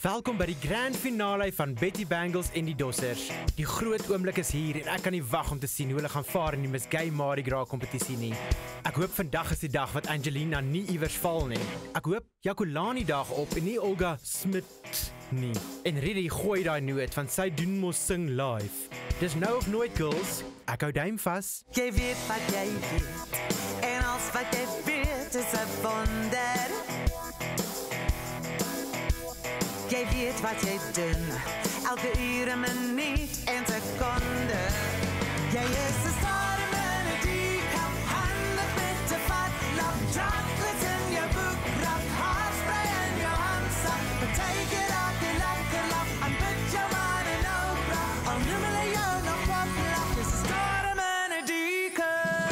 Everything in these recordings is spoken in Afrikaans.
Welkom by die grand finale van Betty Bangles en die Dossers. Die groot oomblik is hier en ek kan nie wag om te sien hoe hulle gaan vaar in die Miss Gay Mardi Gras kompetisie nie. Ek hoop vandag is die dag wat Angelina nie iewers val nie. Ek hoop Jakulani dag op en nie Olga Smit nie. En Ridi gooi daai noot want sy doen mos sing live. Dis nou of nooit girls. Ek hou duim vas. Jy weet wat jy weet. En als wat jy weet is 'n wonder. Jy weet wat jy doen, elke uur en minuut en sekonde. Jy is 'n storm in 'n teacup, handig met 'n vat, love chocolates in jou boek, rap haarspray in jou handsap, but take it out, you like a love, en put jou man in opera, al noem hulle jou nog wat lach, dis 'n storm in 'n teacup.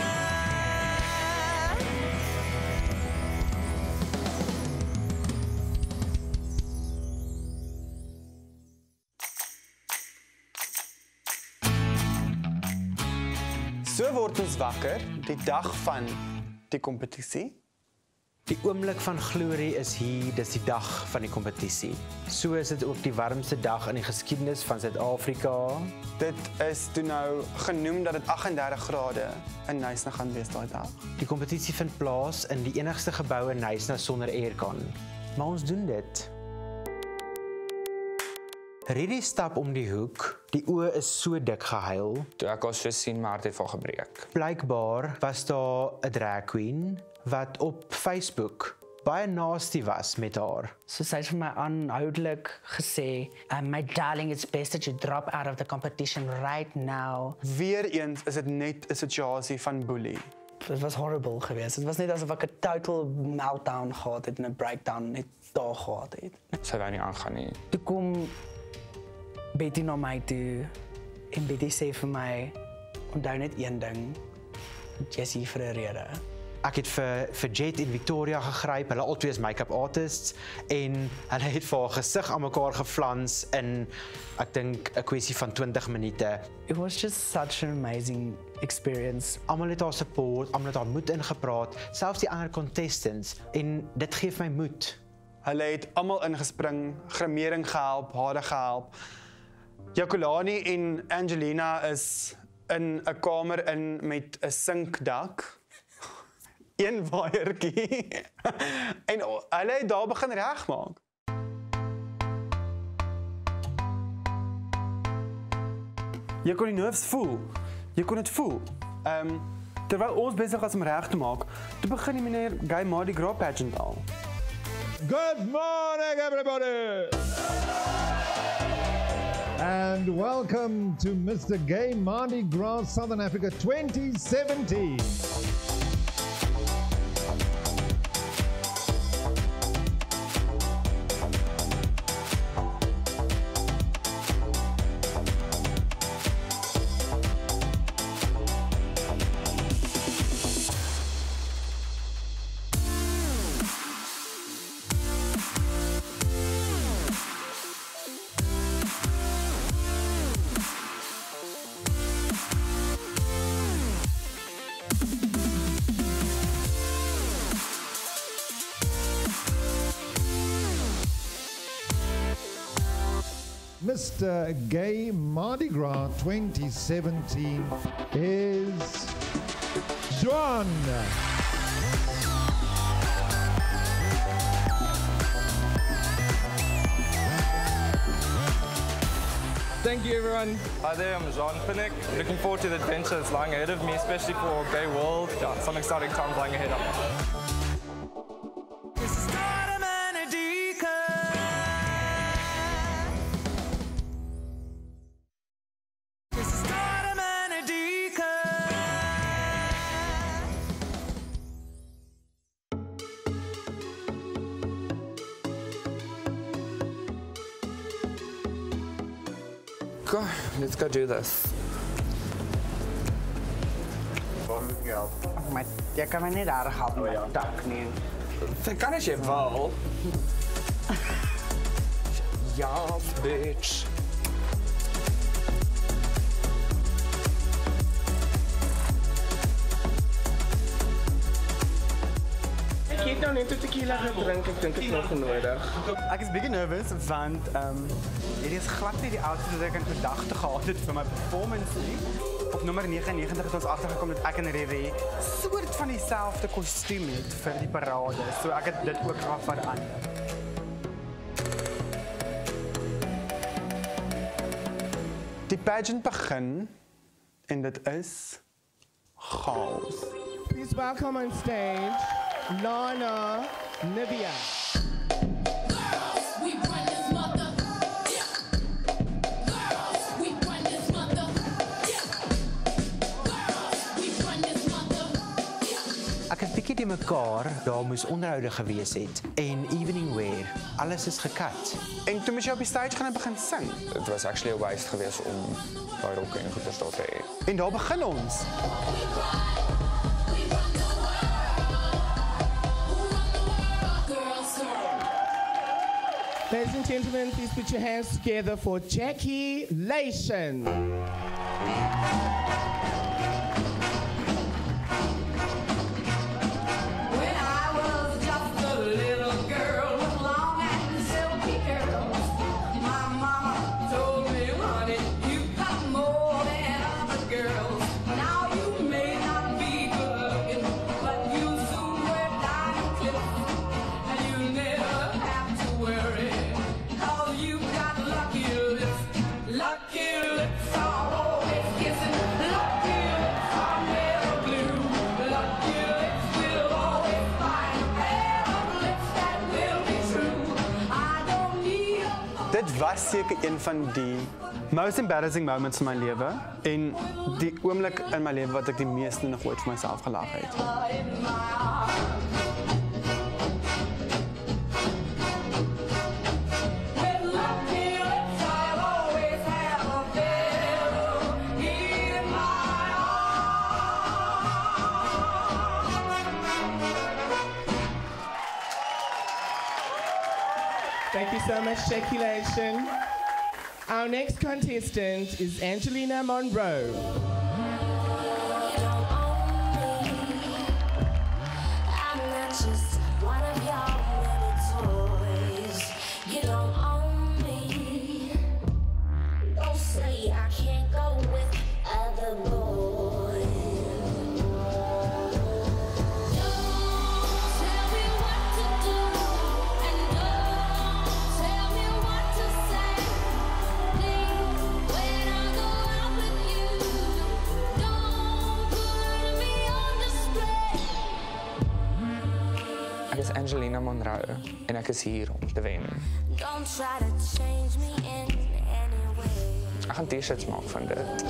So word ons wakker die dag van die kompetisie. Die oomblik van glorie is hier, dis die dag van die kompetisie. So is dit ook die warmste dag in die geskiedenis van Suid-Afrika. Dit is toe nou genoem dat dit 38 grade in Knysna gaan wees daai dag. Die kompetisie vind plaas in die enigste gebou in Knysna sonder aircon. Maar ons doen dit. Ridi stap om die hoek. Die oë is so dik gehuil. Toe ek ons sien, maar het van gebreek. Blykbaar was daar 'n drag queen wat op Facebook baie nasty was met haar. So sy het vir my aanhoudelik gesê, my darling, it's best that you drop out of the competition right now. Weereens is dit net 'n situasie van boelie. Het was horrible geweest. Het was net asof ek 'n total meltdown gehad het en 'n breakdown net daar gehad het. Sy wou nie aangaan nie. Toe kom Betty na my toe en Betty sê vir my, onthou net een ding, jy is hier vir 'n rede. Ek het vir Jet en Victoria gegryp, hulle albei is make-up artists en hulle het vir haar gesig aan mekaar geflans in ek dink 'n kwessie van 20 minute. It was just such an amazing experience. Almal het haar support, almal het haar moed ingepraat, selfs die ander contestants en dit gee my moed. Hulle het almal ingespring, grimering gehelp, hare gehelp. Jakulani en Angelina is in 'n kamer in met 'n sinkdak. Een waaiertjie. En hulle het daar begin regmaak. Jy kon die nerves voel. Jy kon dit voel. Terwyl ons besig was om reg te maak, toe begin die meneer Gay Mardi Gras pageant al. Good morning, everybody! And welcome to Mr. Gay Mardi Gras Southern Africa 2017. Mr. Gay Mardi Gras 2017 is John. Thank you, everyone. Hi there, I'm Jean Pinnick. Looking forward to the adventure that's lying ahead of me, especially for Gay World. Yeah, some exciting times lying ahead of me. Go, let's go do this. Maar jy kan my nie daar help met my dak nie. Dit kan as jy wil. Ja, bitch. Jy het nou net 'n tequila gedrink, ek dink ek nog nodig. Ek is bietjie nervous want hierdie is glad nie die outfit wat ek in gedagte gehad het vir my performance nie. Op nommer 99 het ons agtergekom dat ek en Riri soort van dieselfde kostuum het vir die parade. So ek het dit ook gaan verander. Die pageant begin en dit is chaos. Please welcome on stage, Lana Nivea. Ek het bietjie die mekaar, daar moes onderhoude gewees het en evening wear, alles is gekat. En toe moes jy op die stage gaan en begin sing. It was actually a waste geweest om daai rokke en goeie te hê. En daar begin ons. Ladies and gentlemen, please put your hands together for Jackie Lation. Dit was seker een van die most embarrassing moments in my lewe en die oomblik in my lewe wat ek die meeste nog ooit vir myself gelag het. Thank you so much, Jackie Lation. Our next contestant is Angelina Monroe. Ek is Angelina Monroe en ek is hier om te wen. Ek gaan t-shirts maak van dit.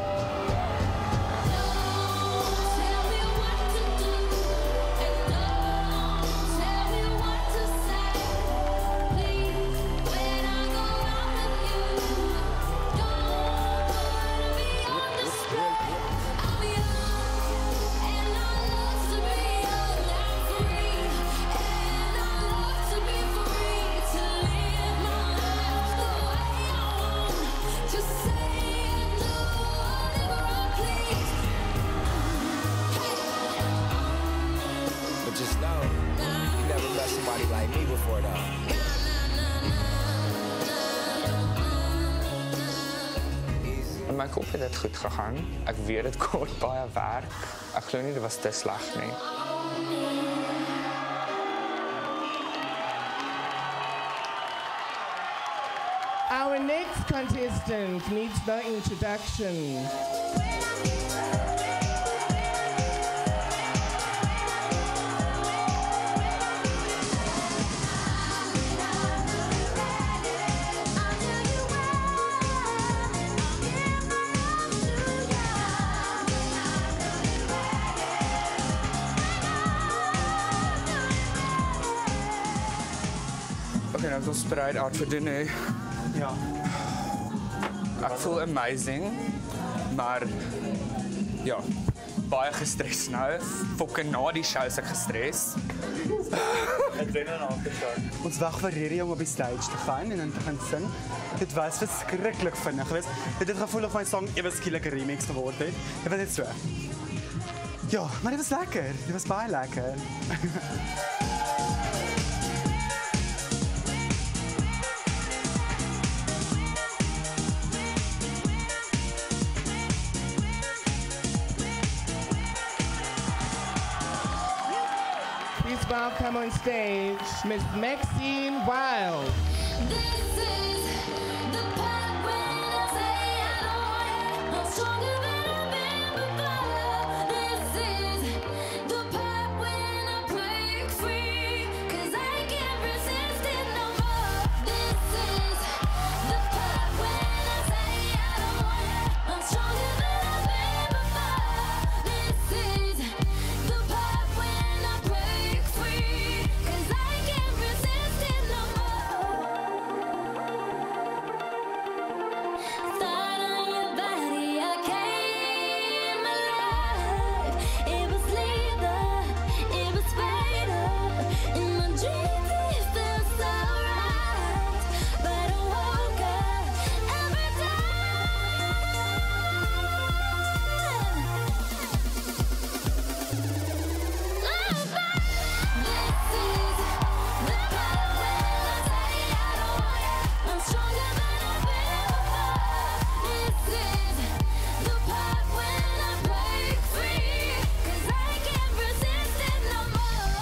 In my kop het dit goed gegaan. Ek weet dit kort baie werk. Ek glo nie dit was te sleg nie. Our next contestant needs no introduction. Okay, nou het ons spreid uit vir doen, hè. Ja. Ek voel amazing, maar ja, baie gestres nou. Fokke na die show is ek gestres. Ek wen dan afgestaan. Ons wag vir Riri om op die stage te gaan en dan te gaan sing. Dit was verskriklik vinnig geweest. Dit het gevoel of my song ewe skielik 'n remix geword het. Dit was net so. Ja, maar dit was lekker. Dit was baie lekker. welcome on stage Miss Maxine Wild. This is the part when I say I don't want it. I'm stronger than I've been before. This is the part when I break free, 'cause I can't resist it no more. This is the part when I say I don't want it. I'm stronger than I've been before. This is the part when I break free, 'cause I can't resist it no more. Thought on your body, I came alive. It was lethal, it was fatal. In my dreams it felt so right, but I woke up every time. This is the part when I say I don't want it. I'm stronger than I've been before. This is the part when I break free, 'cause I can't resist it no more.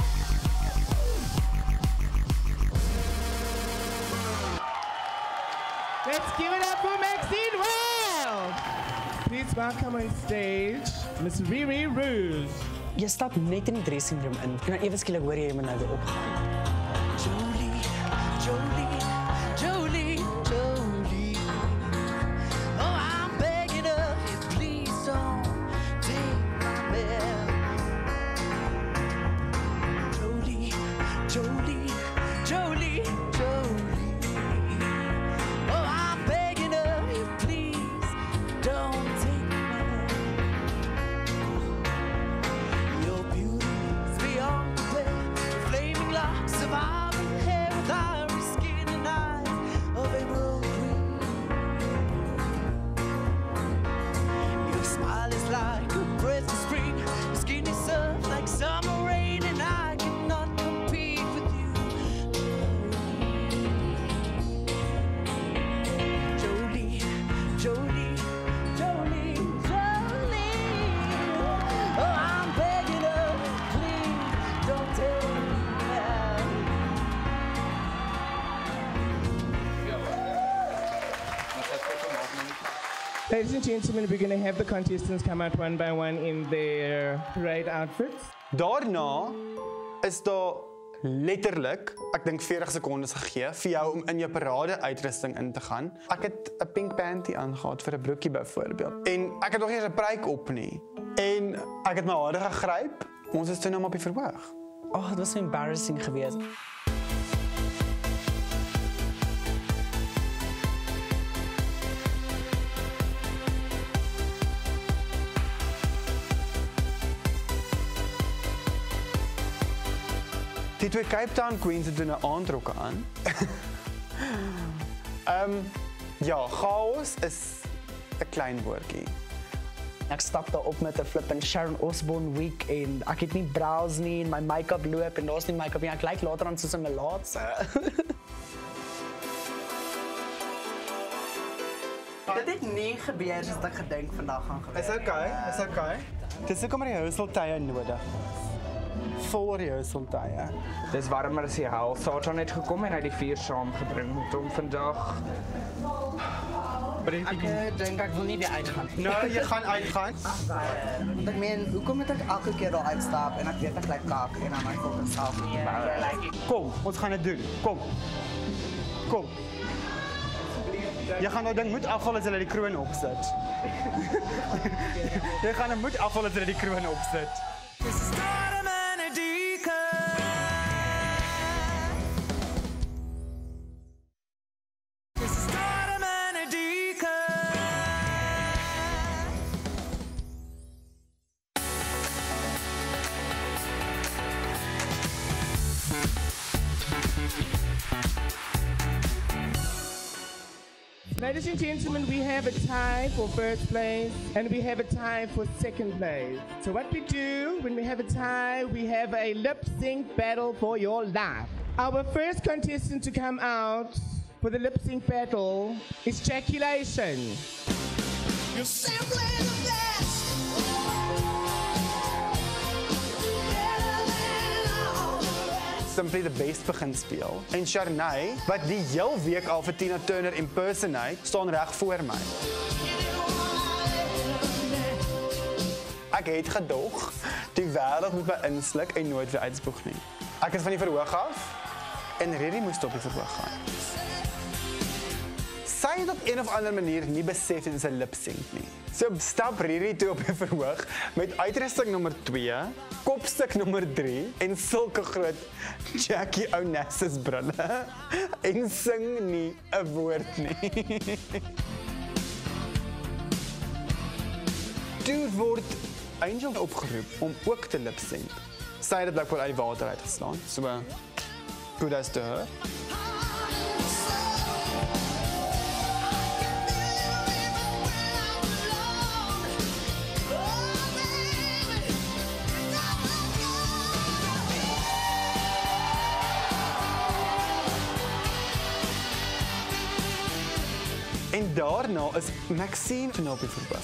Let's give it up for Maxine Wild. Please welcome on stage Miss Riri Rouge. Jy stap net in die dressing room in. En dan ewe skielik hoor jy iemand nou weer opgaan. Jolie, Jolie, Jolie, Jolie. Oh, I'm begging of you, please don't take me. Jolie, Jolie, Jolie, Jolie. Oh, I'm begging of you, please don't take me. Your beauty's beyond compare, flaming locks of auburn hair with ivory skin and eyes of emerald green. Your smile is like a breath of spring, your skin is soft like summer rain, and I cannot compete with you. Jolie, Jolie, Jolie, Jolie. Oh, I'm begging of you, please don't take me out. Ladies and gentlemen, we're going to have the contestants come out one by one in their parade outfits. Daarna is daar letterlik, ek dink 40 sekondes gegee vir jou om in jou parade uitrusting in te gaan. Ek het 'n pink panty aangehad vir 'n broekie byvoorbeeld. En ek het nog nie eens 'n pruik op nie. En ek het my hare gegryp. Ons is toe nou maar op die verhoog. Oh, dit was so embarrassing geweest. Die twee Cape Town Queens het doen 'n aandrokke aan. Ja, chaos is 'n klein woordjie. Ek stap daar op met 'n flippin' Sharon Osbourne wig en ek het nie brows nie en my make-up loop en daar's nie make-up nie. Ek lyk later aan soos 'n melaatse. Dit het nie gebeur soos ek gedink vandag gaan gebeur. Is okay, is okay. Dis hoekom die houseltye nodig. Vol houseltye. Dis warmer as die hel. Satan het gekom en hy die vuur saamgebring om vandag. Ek dink ek wil nie weer uitgaan. Nou, jy gaan uitgaan. Want ek meen, hoekom moet ek elke keer daar uitstap en ek weet ek lyk kak en dan my fucking self. Kom, ons gaan dit doen. Kom. Kom. Jy gaan nou ding moet afval as hulle die kroon opsit. Jy gaan nou moet afval as hulle die kroon opsit. This is stardom and a decay. This is stardom and a decay. Ladies and gentlemen, we have a tie for first place and we have a tie for second place. So what we do when we have a tie, we have a lip sync battle for your life. Our first contestant to come out for the lip sync battle is Ejaculation. You're simply the best. Better than all. Simply the Best begin speel. En Sharnay, wat die heel week al vir Tina Turner impersonate, staan reg voor my. Ek het gedog, die wêreld moet my insluk en nooit weer uitspoeg nie. Ek is van die verhoog af en Riri moes op die verhoog gaan. Sy het op een of ander manier nie besef dit is 'n lip-sync nie. So stap Riri toe op die verhoog met uitrusting nommer 2, kopstuk nommer 3 en sulke groot Jackie Onassis brille en sing nie 'n woord nie. Toe word Angel opgeroep om ook te lip-sync. Sy het dit blijkbaar uit die water uitgeslaan, so kudos to her. En daarna is Maxine toe op die verhoog.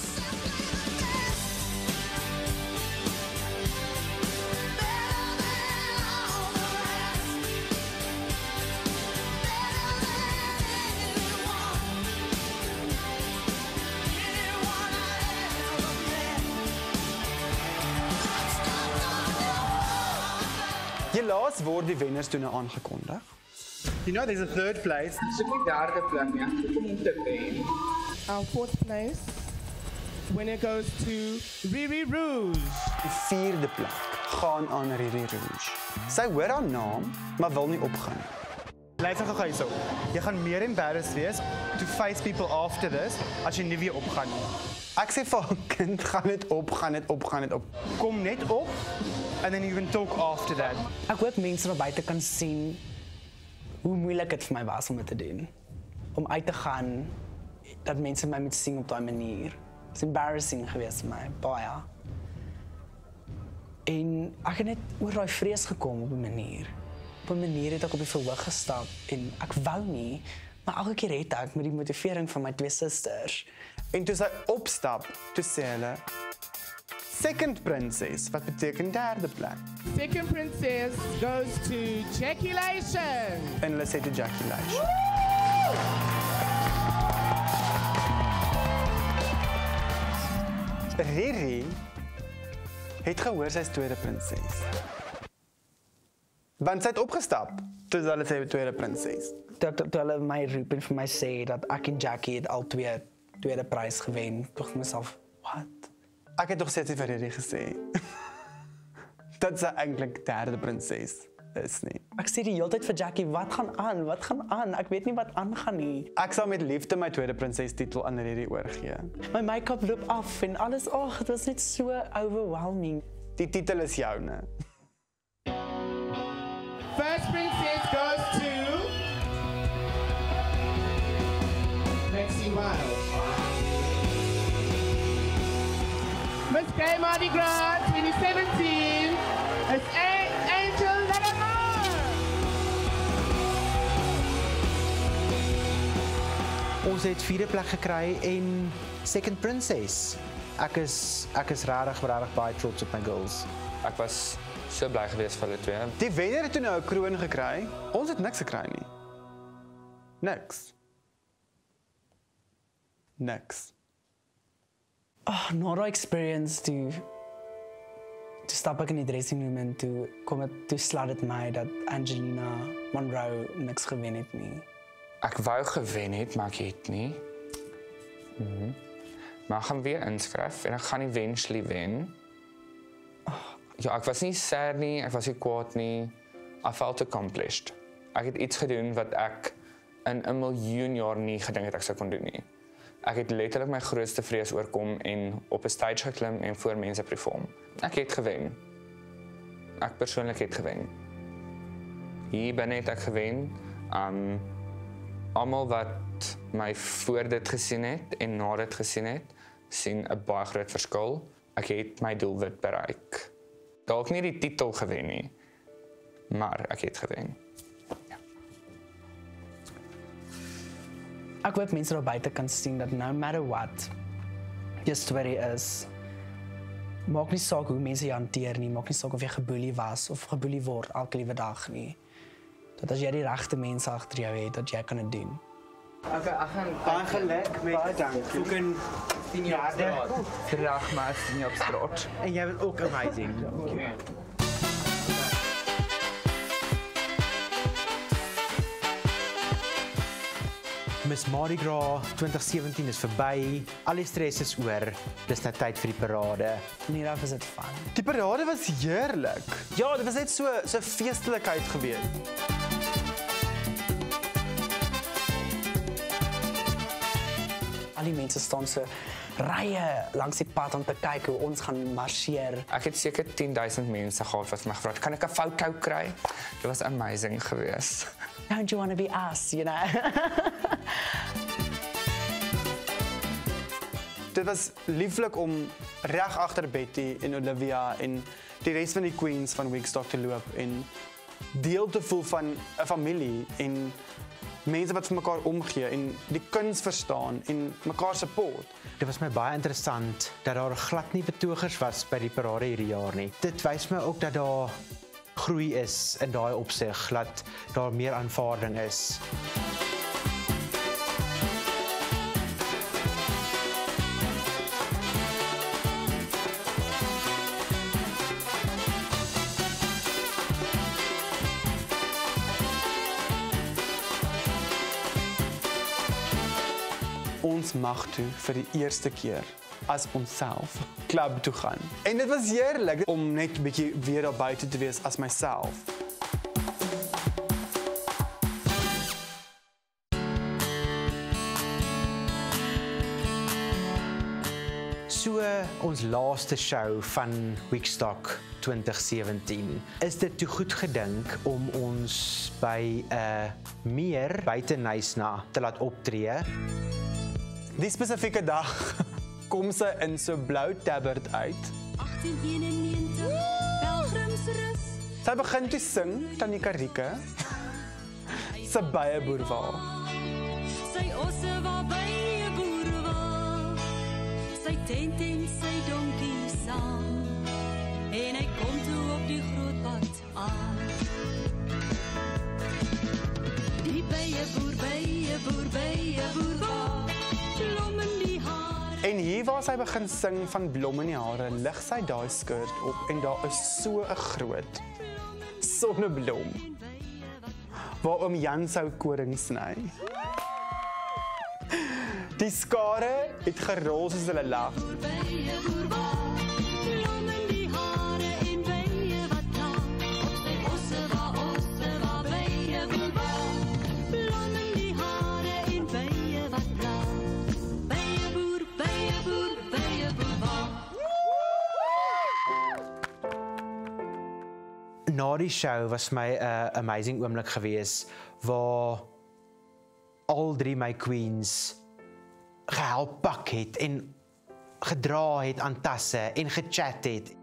Helaas word die wenners toe nou aangekondig. You know there's a third place. Soek die derde plek nie, ek soek om te wen. Our fourth place, winner goes to Riri Rouge. Die vierde plek gaan aan Riri Rouge. Sy hoor haar naam, maar wil nie opgaan nie. Luister gou hierso. Jy gaan meer embarrassed wees to face people after this as jy nie weer opgaan nie. Ek sê vir haar kind, gaan net op, gaan net op, gaan net op. Kom net op and then you can talk after that. Ek hoop mense daar buite kan sien hoe moeilik dit vir my was om dit te doen. Om uit te gaan, dat mense my moet sien op daai manier. It's embarrassing geweest vir my, baie. En ek het net oor daai vrees gekom op 'n manier. Op 'n manier het ek op die verhoog gestap en ek wou nie, maar elke keer het ek met die motivering van my 2 susters. En toe sy opstap, toe sê hulle second princess, wat beteken derde plek. Second princess goes to Jackie Lation. En hulle sê toe Jackie Lation. Riri het gehoor sy is tweede prinses. Want sy het opgestap, toe hulle sê tweede prinses. Toe hulle my roep en vir my sê dat ek en Jackie het al tweede prys gewen, tog vir myself, what? Ek het toch steeds vir Riri gesê dat sy eintlik derde prinses is nie. Ek sê die hele tyd vir Jackie, wat gaan aan? Wat gaan aan? Ek weet nie wat aangaan nie. Ek sal met liefde my tweede prinses titel aan Riri oorgee. My make-up loop af en alles, dit was net so overwhelming. Die titel is joune. First princess goes to Maxine Wild. Miss Gay Mardi Gras 2017 is Angel Lamar. Ons het vierde plek gekry en second princess. Ek is regtig baie trots op my girls. Ek was so bly geweest vir hulle twee. Die wenner het toe nou 'n kroon gekry. Ons het niks gekry nie. Niks. Na daai experience toe stap ek in die dressing room en toe slaat dit my dat Angelina Monroe niks gewen het nie. Ek wou gewen het, maar ek het nie. Maar ek gaan weer inskryf en ek gaan eventually wen. Ja, ek was nie sad nie, ek was nie kwaad nie. I felt accomplished. Ek het iets gedoen wat ek in 1 miljoen jaar nie gedink het ek sou kon doen nie. Ek het letterlik my grootste vrees oorkom en op 'n stage geklim en voor mense perform. Ek het gewen. Ek persoonlik het gewen. Hier binne het ek gewen. Almal wat my voor dit gesien het en na dit gesien het, sien 'n baie groot verskil. Ek het my doelwit bereik. Dalk nie die titel gewen nie, maar ek het gewen. Ja. Ek hoop mense daar buite kan sien dat no matter what jou story is, maak nie saak hoe mense jou hanteer nie, maak nie saak of jy geboelie was of geboelie word elke liewe dag nie. dat as jy die regte mense agter jou het, dat jy kan dit doen. Okay, ek gaan Baie geluk met Fucking 10 jaar straat. Vandag maar 10 jaar op straat. en jy was ook amazing. Miss Mardi Gras 2017 is verby. Al die stres is oor. Dis nou tyd vir die parade. Nee, dat was dit fun. Die parade was heerlik. Ja, dit was net so feestelikheid gewees. Al die mense staan so rye langs die pad om te kyk hoe ons gaan marseer. Ek het seker 10,000 mense gehad wat my gevra het, kan ek 'n foto kry? Dit was amazing geweest. Don't you want to be us, you know? Dit was lieflik om reg agter Betty en Olivia en die res van die queens van Wigstock te loop en deel te voel van 'n familie en mense wat vir mekaar omgee en die kuns verstaan en mekaar support. Dit was my baie interessant dat daar glad nie betogers was by die parade hierdie jaar nie. Dit wys my ook dat daar groei is in daai opsig, dat daar meer aanvaarding is. Ons mag toe vir die eerste keer as onsself klub toe gaan. En dit was heerlik om net 'n bietjie weer daar buite te wees as myself. So ons laaste show van Wigstock 2017 is dit toe goed gedink om ons by 'n meer buite Nysna te laat optree. Die spesifieke dag kom sy in so blou tabbert uit. 1891, Pelgrimsrus. Sy begin toe sing, Tannie Karike. Sy baie boerwaal. Sy osse waar by 'n boer was. Sy tent en sy donkie saam. En hy kom toe op die groot pad aan. Die bye boer, bye boer, bye boer waar. Blom in die hare. En hier waar sy begin sing van blom in die hare, lig sy daai skirt op en daar is so 'n groot sonneblom waar oom Jan sou koring sny. Die skare het gerol soos hulle lag. Bye boer waar. Blom in die hare en bye wat klaar. Op sy osse waar bye boer waar. Blom in die hare en bye wat klaar. Bye boer waar. Na die show was my 'n amazing oomblik gewees waar al drie my queens gehelp pak het en gedra het aan tasse en gechat het.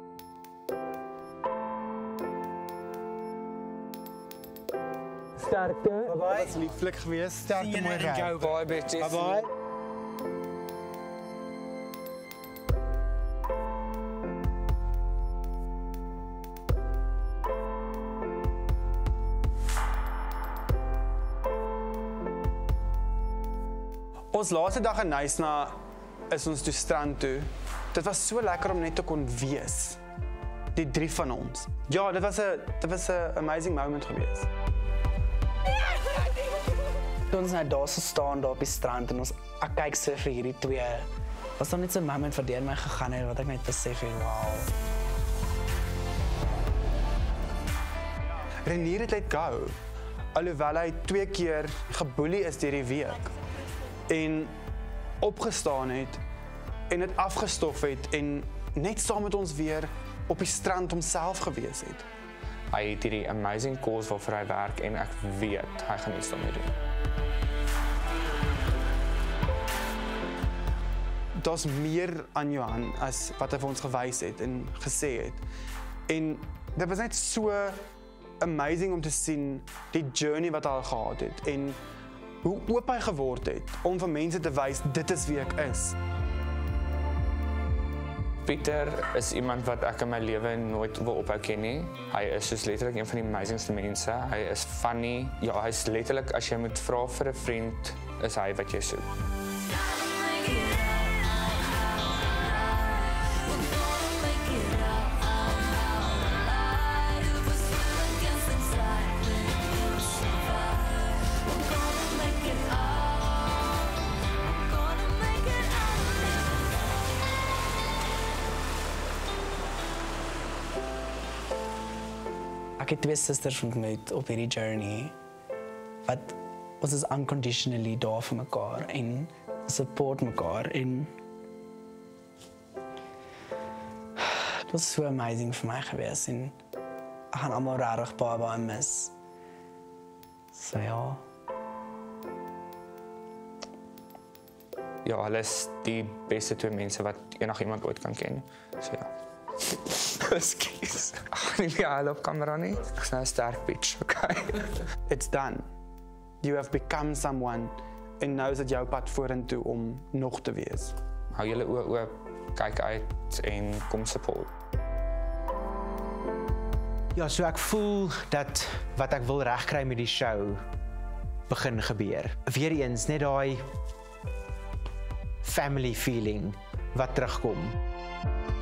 Sterkte. Dit was lieflik geweest. Sterkte mooi reg. Bye bitches. Bye. Ons laaste dag in Nysna is ons toe strand toe. Dit was so lekker om net te kon wees. Die drie van ons. Ja, dit was 'n amazing moment geweest. Toe ons nou daar so staan daar op die strand en ek kyk so vir hierdie twee, was daar net so 'n moment wat deur my gegaan het wat ek net besef het, wow. Renier het let go. Alhoewel hy 2 keer geboelie is deur die week en opgestaan het en dit afgestof het en net saam met ons weer op die strand homself gewees het. Hy het hierdie amazing cause waarvoor hy werk en ek weet hy gaan iets daarmee doen. Daar's meer aan Johan as wat hy vir ons gewys het en gesê het. En dit was net so amazing om te sien die journey wat hy al gehad het en hoe oop hy geword het om vir mense te wys dit is wie ek is. Pieter is iemand wat ek in my lewe nooit wil ophou ken nie. Hy is soos letterlik een van die amazingste mense. Hy is funny. Ja, hy is letterlik as jy moet vra vir 'n vriend, is hy wat jy soek. Ek het 2 susters ontmoet op hierdie journey wat ons is unconditionally daar vir mekaar en support mekaar en dit was so amazing vir my gewees en ek gaan almal regtig baie mis. So ja. Ja, hulle is die beste 2 mense wat enigiemand ooit kan ken. So ja. Excuse. Ek gaan nie meer huil op kamera nie. Ek is nou 'n sterk bitch, okay? It's done. You have become someone en nou is dit jou pad vorentoe om nog te wees. Hou julle oë oop, kyk uit en kom support. Ja, so ek voel dat wat ek wil regkry met die show begin gebeur. Weereens net daai family feeling wat terugkom.